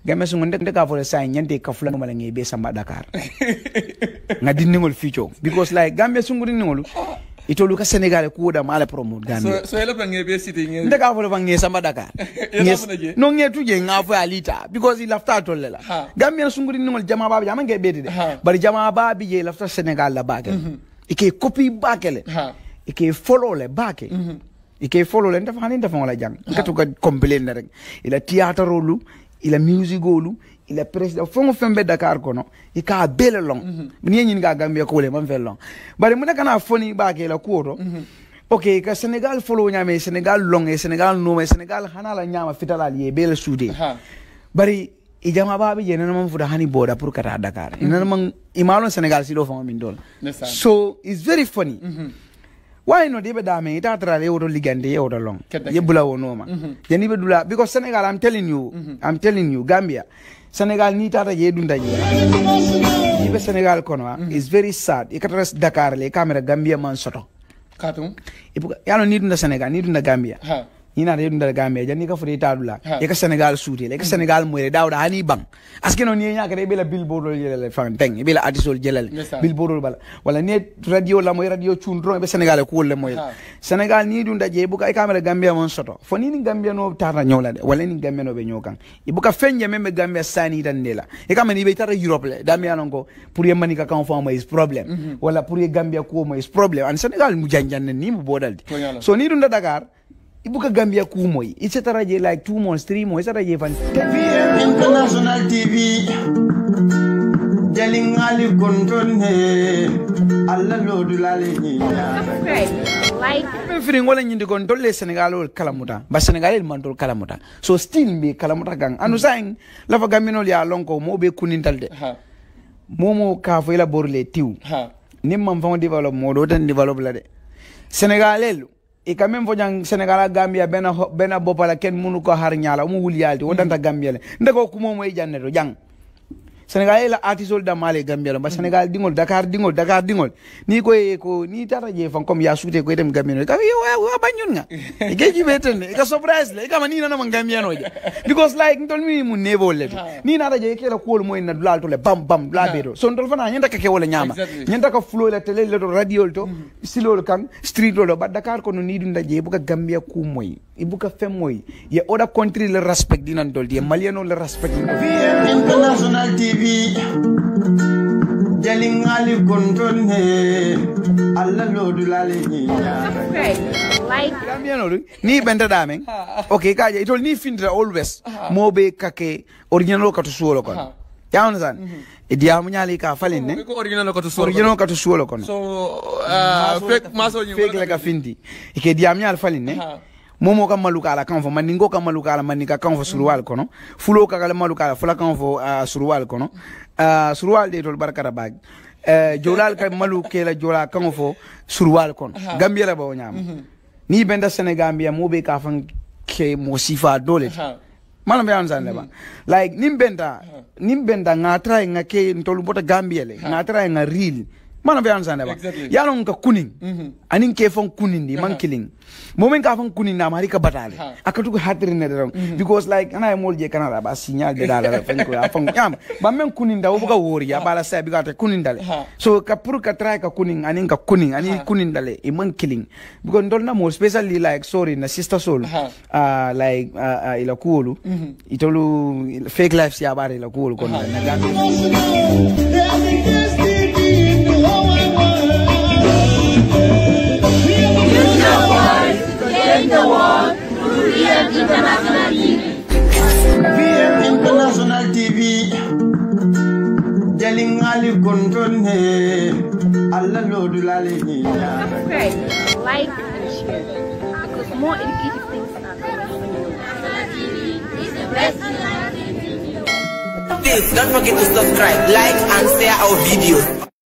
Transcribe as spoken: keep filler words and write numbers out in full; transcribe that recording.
Gambia sungu ndek ka for say nyante ka fulano mala ngi be samba Dakar nga diningol ficho because like Gambia sungu diningol itolu ka Senegal ko da mala promote Gambia so so elo bangi be city ngi ndek ka for bangi samba Dakar no ngi tuje nga fo alita because il lafta to lela Gambia sungu diningol jama baba jama ngi be de bari jama baba je lafta Senegal la bakel ike copy bakele ike follow le bakel ike follow le ndafa hani ndafa wala jang ngatu ka complain rek ila théâtre lu ila music olu ila president fongo fembe Dakar kono ika bele long ni nyi nga Gambia ko le man fel long bari mu kana foni ba ke la kuoto okay ka Senegal follow nyame Senegal long e Senegal no me Senegal hanala nyama fitala ye bele sude bari ijama babi je nana man fuda hani boda pour kata Dakar nana man imalo Senegal silo fongo min dol so it's very funny why no debe dame ita trale odo ligande e odo long yebula wonoma yani be dula because Senegal I'm telling you mm -hmm. I'm telling you Gambia Senegal ni tata je dunda je ibe Senegal kono mm -hmm. is very sad ikatras Dakar le camera Gambia man soto katum ibuka yano ni dunda Senegal ni dunda Gambia ha ni na dunda Gambia jani ka furi tadula e ka Senegal suuti le ka Senegal moy dawda hani bang aske no ni nyaka de bela billboard le fan teng bela artiste jelal billboard bala wala ne radio la moy radio chundro be Senegal ko le moy Senegal ni dunda je buka e camera Gambia mon soto fo ni ni Gambia no tata nyola de wala ni Gambia no be nyokan ibuka fenje membe Gambia sani tan nela e kama ni be tata Europe le Gambia non ko pour ye manika kan fo is problem mm -hmm. wala pour ye Gambia ko mo is problem an Senegal mu janjan ni mu bodaldi so ni dunda Dakar ibuka Gambia ku moy it's a taraje like two months three months taraje fan International T V jalingali kontonne alla lodu lale ni like firi ngola nyindi kon tolle Senegal ol kalamuta ba Senegal el mandol kalamuta so still be kalamuta gang anu sain la fa gaminol ya lonko mo be kunintalde ha momo ka fo ila borle tiu ha nimam fa develop mo do tan develop la de Senegal el e quand même fojang Senegal Gambia bena bena bopala ken munu ko har nyaala mu wul yalti wodanta Gambia le ndego ko momo e janneto jang Senegal la artiste da male Gambia ba Senegal dingol Dakar dingol Dakar dingol ni ko ko ni tara je fan comme ya soute ko dem Gambia ka yo wa bañun nga e geji beten e ka surprise le e kama ni na man Gambia no je because like ndol mi mu nevo le ni na raje ke la ko moy na dulal to le bam bam la bedo so ndol fana nyanda ka ke wala nyama nyanda ka flow la tele le radio to silo kan street lo ba Dakar ko no ni dunda je bu ka Gambia ku moy e bu ka fem moy ye oda country le respect dinan dol di maliano le respect International T V jalingali kontonne alla lodu lale ni like Gambia no ni benta dame okay kaje itol ni findra always mobe kake original ka to suolo kon ya understand e diamu nyali ka falin ne ko original ka to suolo original ka to suolo kon so uh fake maso ni fake la ka findi e diamu nyal falin ne momo ka maluka ala kanfo maningo ka maluka ala manika kanfo surwal kono fulo ka kala maluka ala fula kanfo uh, surwal kono uh, surwal de tol barkara bag uh, jolal ka maluke la jola kanfo surwal kono Gambia la bawo nyama mm -hmm. ni benda Senegambia mo be ka fan ke mo sifa dole mana be anzan leba like nimbenda nimbenda ngatra ngake ntolu bota Gambia le ngatra nga real mana be anzan leba yalo nka kuning anin ke fon kuning di man killing momen ka fon kuning na mari ka batale akatu ko hatri ne dron because like ana mol je kanala ba signal de dala fan ko afon yam ba men kuning da buka wori ya bala sa biga ta kuning dale so ka pour ka try ka kuning anin ka kuning ani kuning dale e man killing because ndol na mo especially like sorry na sister soul uh like uh, uh, ila kulu itolu fake lives ya bare ila kulu kono na Gambia the world to V M International T V. V M International T V jalingali kontonne alla lodu lale ni subscribe, like and share because more educative things are coming. International T V is the best. Please don't forget to subscribe, like and share our videos.